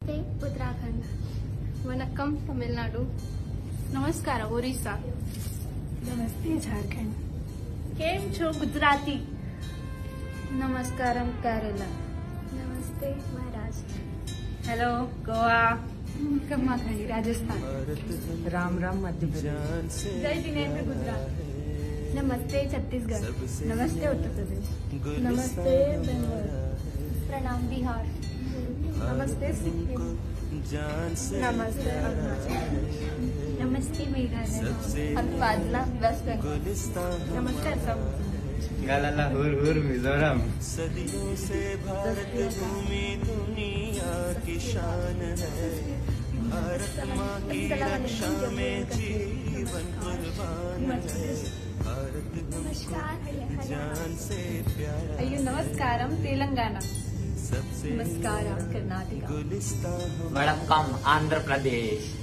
उत्तराखंड। वनक्कम तमिलनाडु। नमस्कार ओरिसा। नमस्ते झारखंड। केम छो गुजराती। नमस्कारम केरला। नमस्ते महाराष्ट्र। हेलो गोवा। खम्मा खंडी राजस्थान। राम राम मध्य प्रदेश। जय जिनेंद्र गुजरात। नमस्ते छत्तीसगढ़। नमस्ते उत्तर प्रदेश। नमस्ते बंगाल। प्रणाम बिहार। नमस्ते सिक्किम। नमस्ते अरुणाचल। नमस्ते मेघालय। अभिवादना वेस्ट बंगाल। नमस्ते असम। गालाला हुर हुर मिजोरम। सदियों से भारत भूमि दुनिया की शान है। भारत माँ की रक्षा में जीवन कुर्बान है। भारत हमको जान से प्यारा। अय्यो नमस्कारम तेलंगाना। सबसे नमस्कारम कर्नाटका। गुलिस्तान वड़क्कम आंध्र प्रदेश।